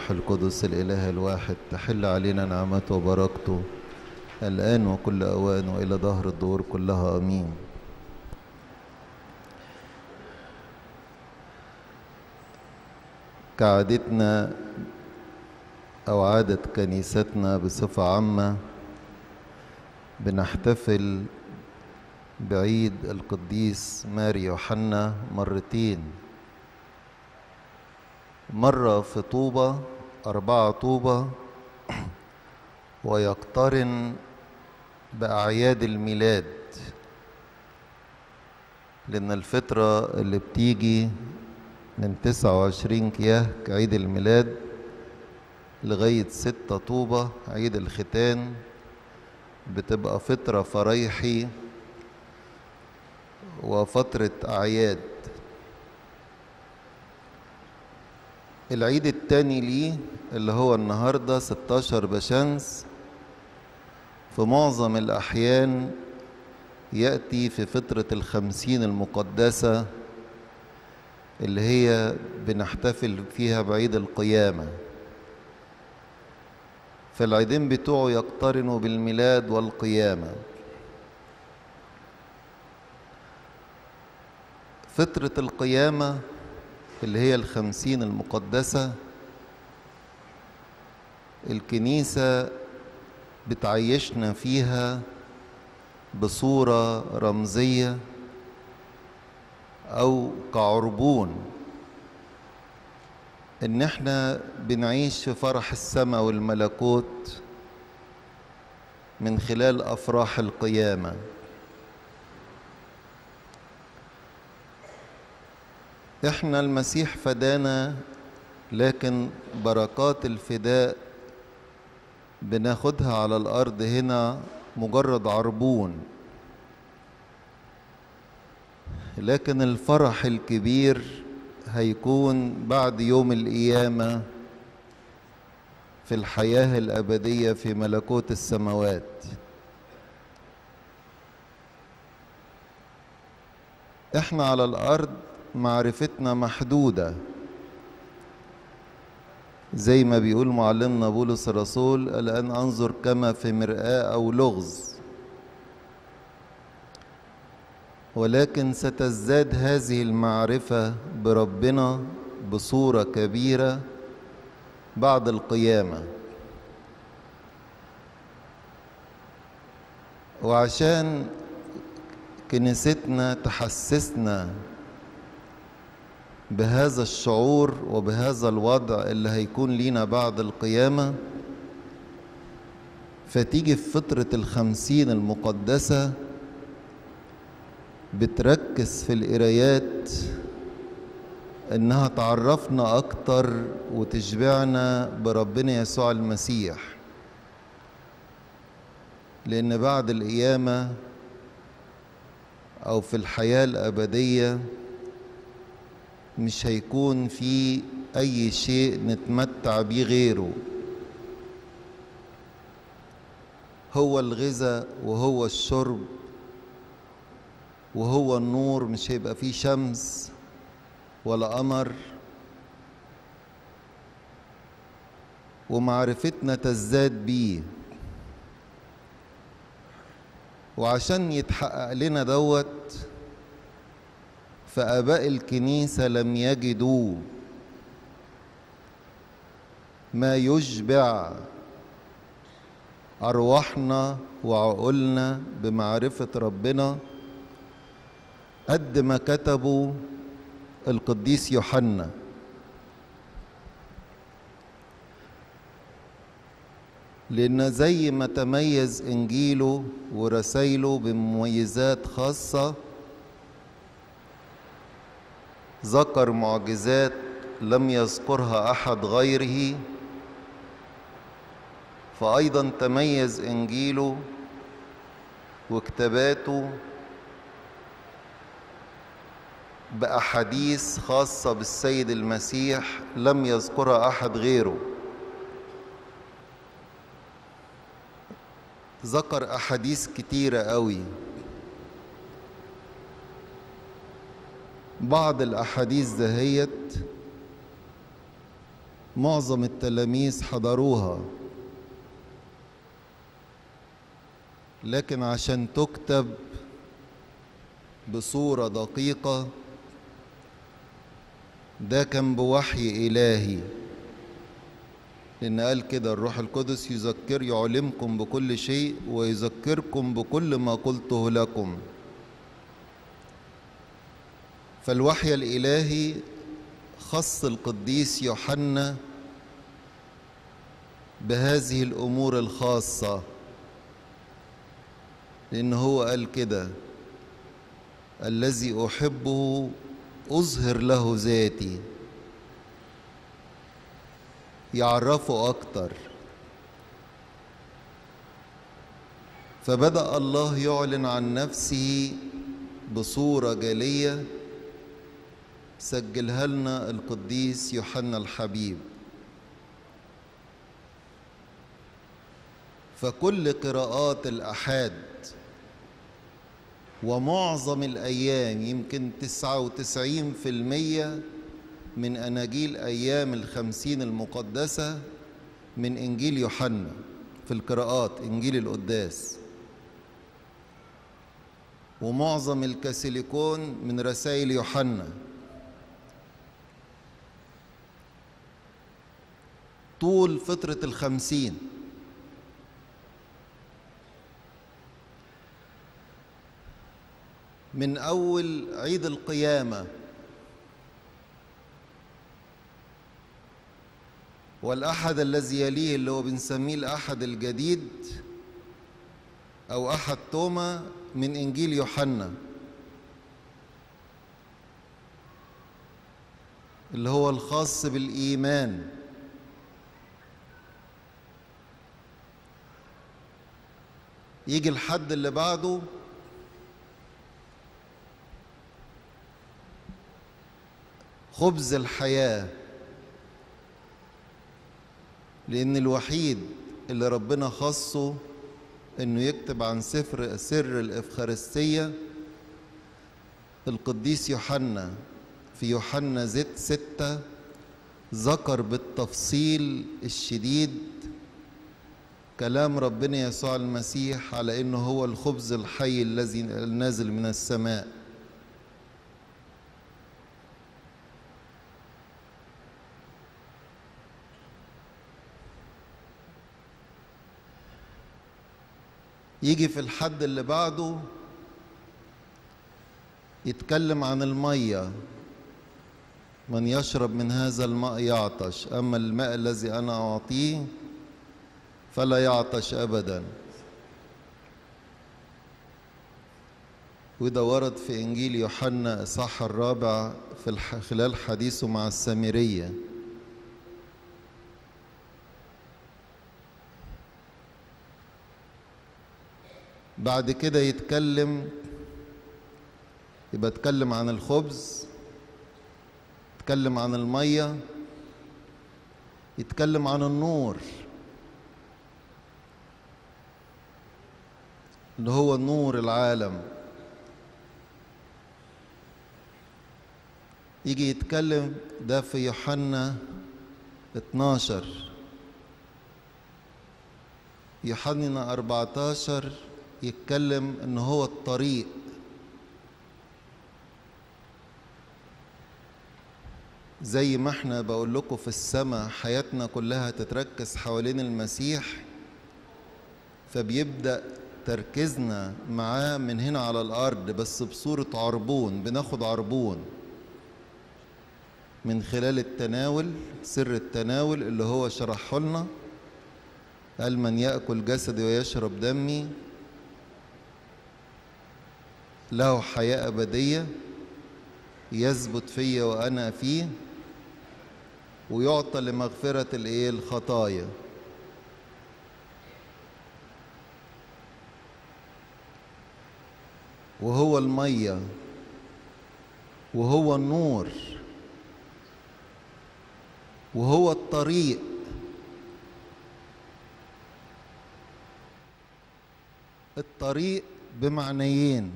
والروح القدس الإله الواحد تحل علينا نعمته وبركته الآن وكل أوان وإلى دهر الدور كلها آمين. كعادتنا أو عادة كنيستنا بصفة عامة بنحتفل بعيد القديس ماري يوحنا مرتين، مرة في طوبة 4 طوبة ويقترن بأعياد الميلاد، لأن الفترة اللي بتيجي من 29 كياك عيد الميلاد لغاية 6 طوبة عيد الختان بتبقى فترة فريحي وفترة أعياد. العيد التاني ليه اللي هو النهاردة 16 بشمس في معظم الأحيان يأتي في فترة ال50 المقدسة اللي هي بنحتفل فيها بعيد القيامة، فالعيدين بتوعه يقترنوا بالميلاد والقيامة. فترة القيامة اللي هي ال50 المقدسة الكنيسة بتعيشنا فيها بصورة رمزية أو كعربون، إن احنا بنعيش في فرح السماء والملكوت من خلال أفراح القيامة. احنا المسيح فدانا، لكن بركات الفداء بناخدها على الأرض هنا مجرد عربون، لكن الفرح الكبير هيكون بعد يوم القيامة في الحياة الأبدية في ملكوت السماوات. احنا على الأرض معرفتنا محدودة، زي ما بيقول معلمنا بولس الرسول: الآن أنظر كما في مرآة أو لغز، ولكن ستزداد هذه المعرفة بربنا بصورة كبيرة بعد القيامة. وعشان كنيستنا تحسسنا بهذا الشعور وبهذا الوضع اللي هيكون لينا بعد القيامة، فتيجي في فترة ال50 المقدسة بتركز في القرايات إنها تعرفنا أكتر وتشبعنا بربنا يسوع المسيح، لأن بعد القيامة أو في الحياة الأبدية مش هيكون في أي شيء نتمتع بيه غيره. هو الغذاء وهو الشرب وهو النور، مش هيبقى فيه شمس ولا قمر، ومعرفتنا تزداد بيه. وعشان يتحقق لنا دوت، فآباء الكنيسة لم يجدوا ما يشبع أرواحنا وعقولنا بمعرفة ربنا قد ما كتبوا القديس يوحنا. لأن زي ما تميز إنجيله ورسايله بمميزات خاصة، ذكر معجزات لم يذكرها أحد غيره، فأيضا تميز إنجيله وكتاباته بأحاديث خاصة بالسيد المسيح لم يذكرها أحد غيره. ذكر أحاديث كتيرة قوي. بعض الأحاديث دهيت معظم التلاميذ حضروها، لكن عشان تكتب بصورة دقيقة ده كان بوحي إلهي، لأن قال كده الروح القدس يعلمكم بكل شيء ويذكركم بكل ما قلته لكم. فالوحي الإلهي خص القديس يوحنا بهذه الأمور الخاصة، لأن هو قال كده الذي أحبه أظهر له ذاتي، يعرفه أكتر. فبدأ الله يعلن عن نفسه بصورة جلية سجلها لنا القديس يوحنا الحبيب. فكل قراءات الأحاد ومعظم الأيام، يمكن 99% من أناجيل أيام الخمسين المقدسة من إنجيل يوحنا في القراءات، إنجيل القداس، ومعظم الكاثوليكون من رسائل يوحنا. طول فترة الخمسين من أول عيد القيامة والأحد الذي يليه اللي هو بنسميه الأحد الجديد أو أحد توما من إنجيل يوحنا، اللي هو الخاص بالإيمان. يجي الحد اللي بعده خبز الحياة، لأن الوحيد اللي ربنا خصه إنه يكتب عن سر الإفخارستية القديس يوحنا. في يوحنا 6 ذكر بالتفصيل الشديد كلام ربنا يسوع المسيح على إنه هو الخبز الحي الذي نازل من السماء. يجي في الحد اللي بعده يتكلم عن المية، من يشرب من هذا الماء يعطش، أما الماء الذي أنا أعطيه فلا يعطش أبدا. وده ورد في إنجيل يوحنا إصحاح 4 في خلال حديثه مع السامرية. بعد كده يتكلم عن الخبز، يتكلم عن المية، يتكلم عن النور اللي هو نور العالم. يجي يتكلم ده في يوحنا 12. يوحنا 14 يتكلم ان هو الطريق. زي ما احنا بقول لكم في السماء حياتنا كلها تتركز حوالين المسيح، فبيبدأ تركيزنا معاه من هنا على الأرض بس بصورة عربون. بناخد عربون من خلال التناول، سر التناول اللي هو شرحه لنا، قال من يأكل جسدي ويشرب دمي له حياة أبدية، يثبت فيا وأنا فيه، ويعطى لمغفرة الخطايا. وهو المية وهو النور وهو الطريق. الطريق بمعنيين،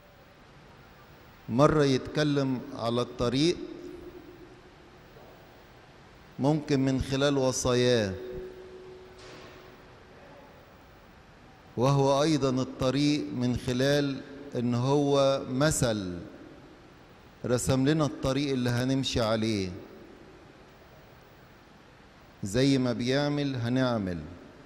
مرة يتكلم على الطريق ممكن من خلال وصاياه، وهو أيضا الطريق من خلال إن هو مثل رسم لنا الطريق اللي هنمشي عليه. زي ما بيعمل هنعمل،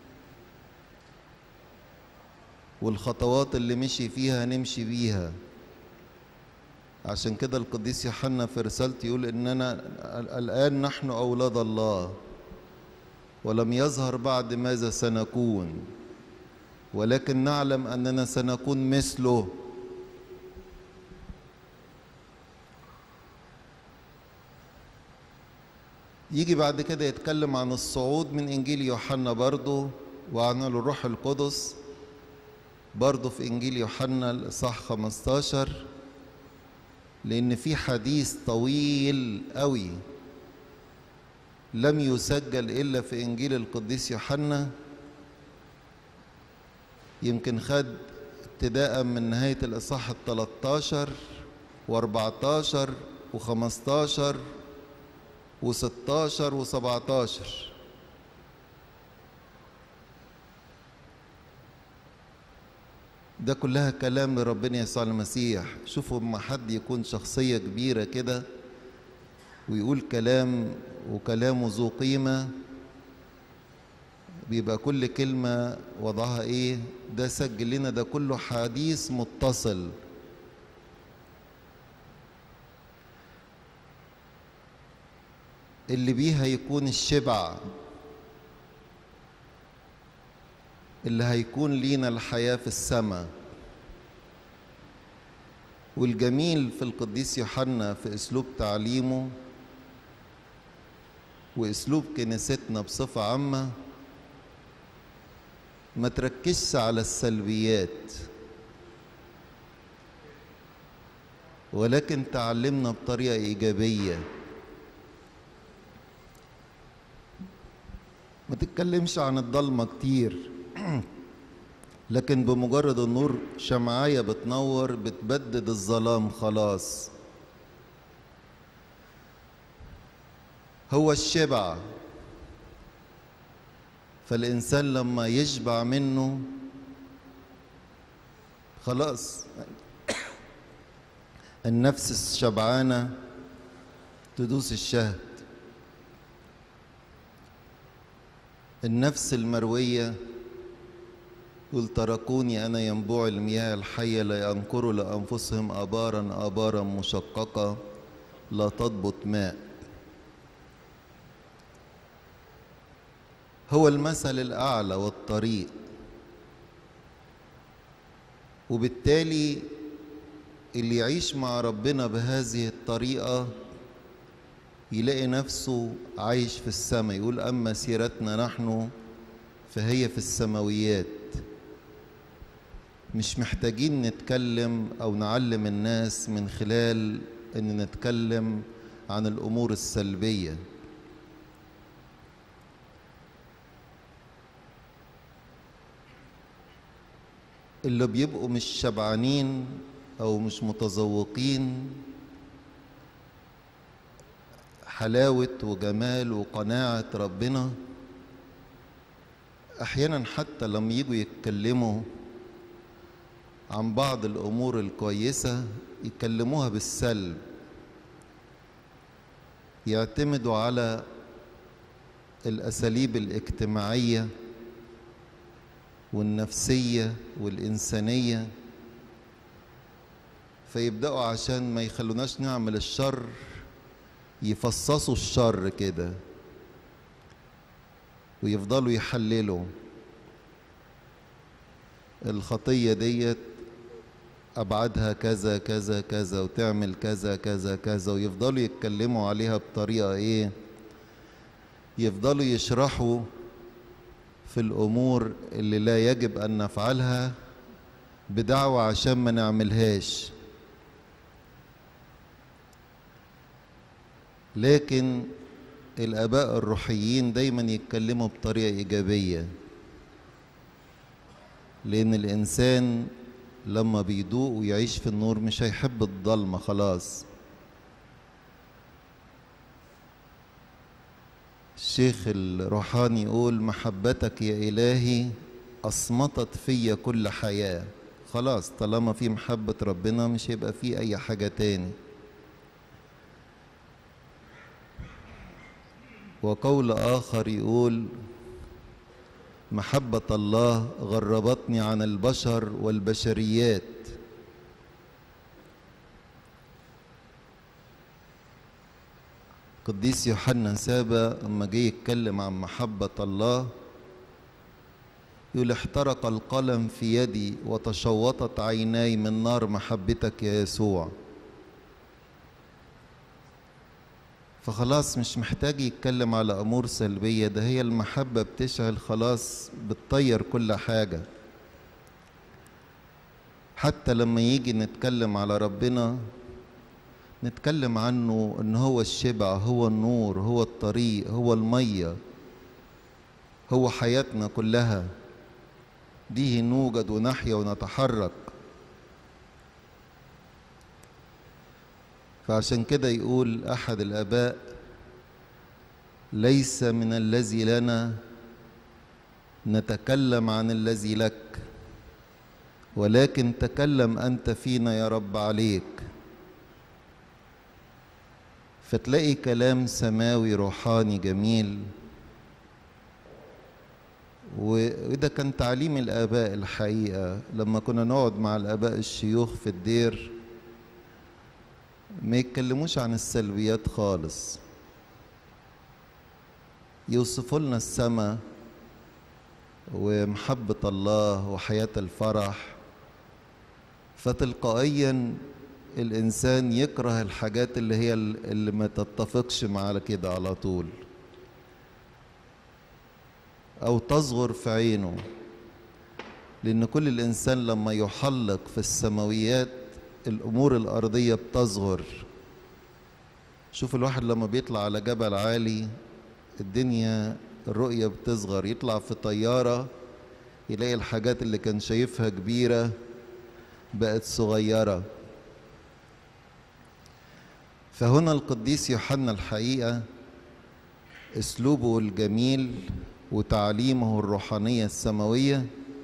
والخطوات اللي مشي فيها هنمشي بيها. عشان كده القديس يوحنا في رسالته يقول إننا الآن نحن أولاد الله، ولم يظهر بعد ماذا سنكون، ولكن نعلم أننا سنكون مثله. يجي بعد كده يتكلم عن الصعود من إنجيل يوحنا برضه، وعن الروح القدس برضه في إنجيل يوحنا الإصحاح 15، لأن في حديث طويل قوي لم يسجل إلا في إنجيل القديس يوحنا. يمكن خد ابتداء من نهاية الإصحاح 13 و14 و15 و16 و17. ده كلها كلام لربنا يسوع المسيح. شوفوا لما حد يكون شخصية كبيرة كده ويقول كلام وكلامه ذو قيمة، بيبقى كل كلمة وضعها ايه. ده سجل لنا ده كله حديث متصل. اللي بيها يكون الشبع، اللي هيكون لينا الحياة في السماء. والجميل في القديس يوحنا في أسلوب تعليمه وأسلوب كنيستنا بصفة عامة، ما تركزش على السلبيات، ولكن تعلمنا بطريقة إيجابية. ما تتكلمش عن الضلمة كتير، لكن بمجرد النور شمعاية بتنور بتبدد الظلام خلاص. هو الشبع، فالإنسان لما يشبع منه خلاص النفس الشبعانة تدوس الشهد. النفس المروية قل تركوني أنا ينبوع المياه الحية، لا ينكروا لأنفسهم آبارا آبارا مشققة لا تضبط ماء. هو المثل الأعلى والطريق، وبالتالي اللي يعيش مع ربنا بهذه الطريقة يلاقي نفسه عايش في السماء. يقول أما سيرتنا نحن فهي في السماويات. مش محتاجين نتكلم أو نعلم الناس من خلال أن نتكلم عن الأمور السلبية. اللي بيبقوا مش شبعانين أو مش متذوقين حلاوة وجمال وقناعة ربنا، أحيانا حتى لما يجوا يتكلموا عن بعض الأمور الكويسة يكلموها بالسلب، يعتمدوا على الأساليب الاجتماعية والنفسية والإنسانية، فيبدأوا عشان ما يخلوناش نعمل الشر يفصصوا الشر كده ويفضلوا يحللوا الخطية ديت أبعادها كذا كذا كذا وتعمل كذا كذا كذا، ويفضلوا يتكلموا عليها بطريقة إيه، يفضلوا يشرحوا في الأمور اللي لا يجب أن نفعلها بدعوة عشان ما نعملهاش. لكن الآباء الروحيين دايما يتكلموا بطريقة إيجابية، لأن الإنسان لما بيدوق ويعيش في النور مش هيحب الضلمة خلاص. الشيخ الروحاني يقول محبتك يا إلهي أصمتت في كل حياة. خلاص طالما في محبة ربنا مش هيبقى في أي حاجة تاني. وقول آخر يقول محبة الله غربتني عن البشر والبشريات. قديس يوحنا سابا لما جه يتكلم عن محبة الله يقول احترق القلم في يدي وتشوطت عيناي من نار محبتك يا يسوع. فخلاص مش محتاج يتكلم على أمور سلبية، ده هي المحبة بتشعل خلاص بتطير كل حاجة. حتى لما يجي نتكلم على ربنا نتكلم عنه إن هو الشبع، هو النور، هو الطريق، هو المية، هو حياتنا كلها، به نوجد ونحيا ونتحرك. فعشان كده يقول أحد الآباء ليس من الذي لنا نتكلم عن الذي لك، ولكن تكلم أنت فينا يا رب عليك. فتلاقي كلام سماوي روحاني جميل. وده كان تعليم الآباء الحقيقة. لما كنا نقعد مع الآباء الشيوخ في الدير ما يتكلموش عن السلبيات خالص، يوصفوا لنا السماء ومحبة الله وحياة الفرح. فتلقائيا الإنسان يكره الحاجات اللي ما تتفقش مع كده على طول أو تصغر في عينه، لأن كل الإنسان لما يحلق في السماويات الأمور الأرضية بتصغر. شوف الواحد لما بيطلع على جبل عالي الدنيا الرؤية بتصغر، يطلع في طيارة يلاقي الحاجات اللي كان شايفها كبيرة بقت صغيرة. فهنا القديس يوحنا الحقيقة اسلوبه الجميل وتعليمه الروحانية السماوية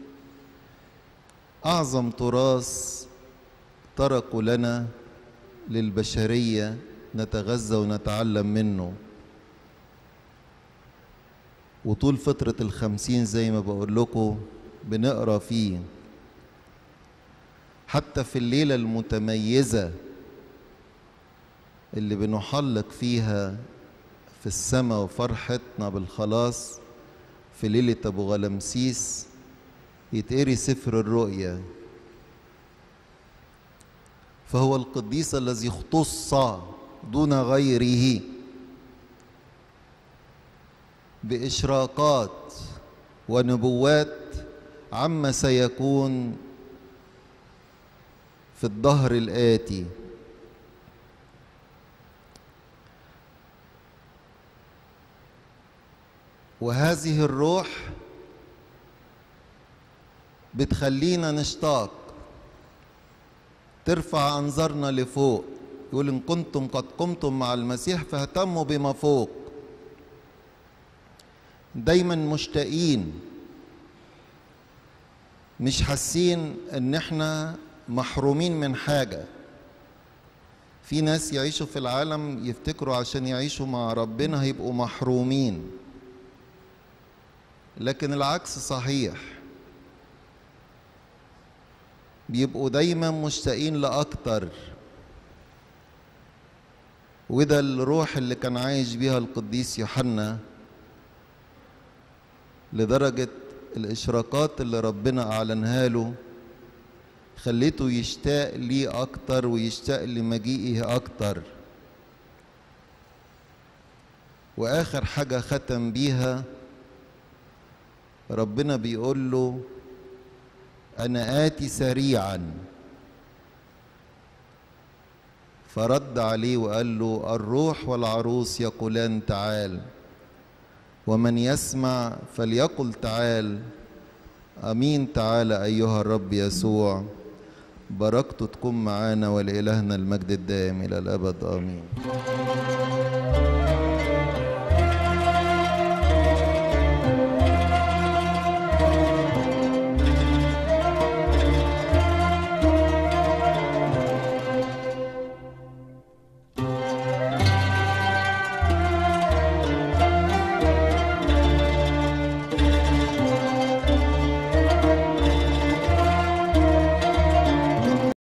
أعظم تراث تركوا لنا للبشرية نتغذى ونتعلم منه. وطول فترة ال50 زي ما بقول لكم بنقرأ فيه، حتى في الليلة المتميزة اللي بنحلق فيها في السماء وفرحتنا بالخلاص في ليلة أبو غلمسيس يتقري سفر الرؤيا. فهو القديس الذي اختص دون غيره بإشراقات ونبوات عما سيكون في الدهر الآتي. وهذه الروح بتخلينا نشتاق، ترفع أنظارنا لفوق. يقول إن كنتم قد قمتم مع المسيح فاهتموا بما فوق. دايما مشتاقين، مش حاسين ان احنا محرومين من حاجة. في ناس يعيشوا في العالم يفتكروا عشان يعيشوا مع ربنا هيبقوا محرومين، لكن العكس صحيح، بيبقوا دايما مشتاقين لأكتر. وده الروح اللي كان عايش بيها القديس يوحنا، لدرجة الإشراقات اللي ربنا أعلنها له خليته يشتاق ليه أكتر ويشتاق لمجيئه أكتر. وآخر حاجة ختم بيها ربنا بيقول له أنا آتي سريعا. فرد عليه وقال له الروح والعروس يقولان تعال، ومن يسمع فليقل تعال. أمين. تعال أيها الرب يسوع. بركته تكون معانا ولإلهنا المجد الدائم إلى الأبد. آمين.